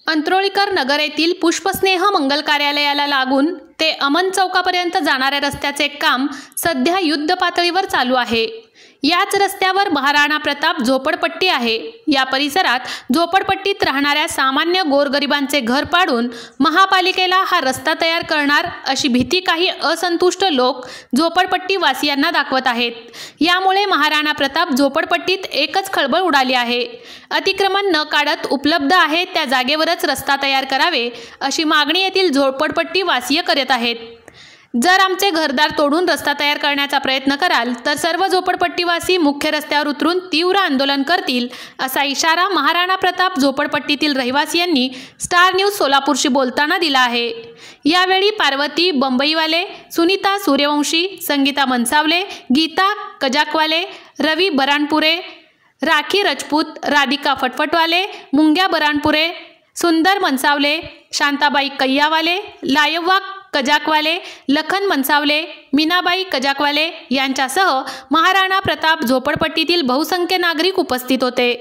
अंत्रोळीकर नगर येथील पुष्पस्नेह मंगल कार्यालयाला लागून ते अमन चौकापर्यंत जाणाऱ्या रस्त्याचे काम सध्या युद्ध पातळीवर चालू आहे। याच रस्त्यावर महाराणा प्रताप झोपडपट्टी आहे। या परिसरात झोपडपट्टीत राहणाऱ्या सामान्य गोरगरिबांचे घर पाडून महापालिकेला हा रस्ता तयार करणार अशी भीती काही असंतुष्ट लोक झोपडपट्टी वासियांना दाखवत आहेत। यामुळे महाराणा प्रताप झोपडपट्टीत एकच खळबळ उडाली आहे। अतिक्रमण न काढत उपलब्ध आहे त्या जागेवरच रस्ता तयार करावे अशी मागणी येथील झोपडपट्टी वासीय करत आहेत। जर आमचे घरदार तोडून रस्ता तयार करण्याचा प्रयत्न कराल तर सर्व झोपडपट्टीवासी मुख्य रस्त्यावर उतरून तीव्र आंदोलन करतील असा इशारा महाराणा प्रताप झोपडपट्टीतील रहिवासियांनी स्टार न्यूज सोलापूरशी बोलताना दिला आहे। यावेळी पार्वती बंबईवाले, सुनीता सूर्यवंशी, संगीता मनसावले, गीता कजाकवाले, रवी बराणपुरे, राखी राजपूत, राधिका फटफटवाले, मुंग्या बराणपुरे, सुंदर मनसावले, शांताबाई कैयावाले, लायव्वा कजाकवाले, लखन मनसावले, मीनाबाई कजाकवाले यांच्यासह महाराणा प्रताप झोपडपट्टीतील बहुसंख्य नागरिक उपस्थित होते।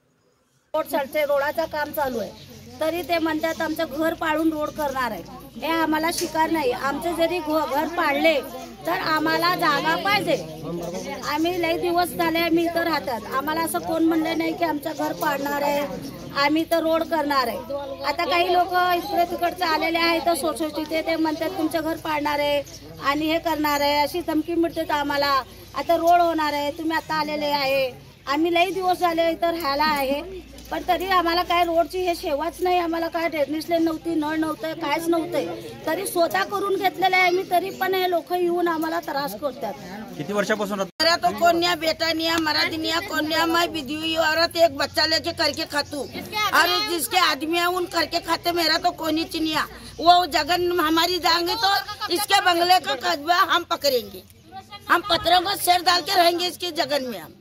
रोडाचं काम चालू आहे तरी ते म्हणतात आमचं घर पाडून रोड करणार आहे। हे आम्हाला शिकार नाही। आमचे जरी घर पाडले तर आम्हाला जागा पाहिजे। आम्ही लई दिवस झाले आम्ही इथं राहतात। आम्हाला असं कोण म्हणले नाही की आमचं घर पाडणार आहे, आम्ही तर रोड करणार आहे। आता काही लोक इकडे तिकडचे आलेले आहेत सोसायटीचे, ते म्हणतात तुमचं घर पाडणार आहे आणि हे करणार आहे अशी धमकी मिळते आम्हाला। आता रोड होणार आहे, तुम्ही आता आलेले आहे। आम्ही लई दिवस झाले इथं राहायला आहे पण तरी आम्हाला काय रोडची हे सेवाच नाही। आम्हाला काय ड्रेनेज लाईन नव्हती, नळ नव्हतं, काहीच नव्हतं। तरी स्वतः करून घेतलेलं आहे आम्ही, तरी पण हे लोक येऊन आम्हाला त्रास करतात। किती वर्षापासून? मेरा तो कोन्या बेटा नहीं है, मरा नहीं है। कोन्या मैं विधवी औरत एक बच्चा लेके करके खातू और जिसके आदमी है उन करके खाते। मेरा तो कोनी चिनिया वो जगन हमारी जाएंगे तो इसके बंगले का कस्बा हम पकड़ेंगे। हम पत्थरों को शेर डाल के रहेंगे इसके जगन में। हम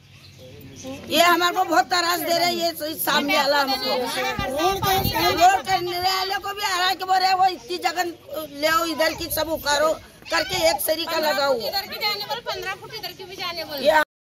ये हमारे को बहुत त्रास दे रहे हैं। ये सामने वाला हमको रोड करने वाले को भी आ रहा है कि बोल रहे वो इतनी जगह ले आओ, इधर की सब उखाड़ो करके एक सरी का लगाओ। 15 फुट इधर की भी जाने बोल।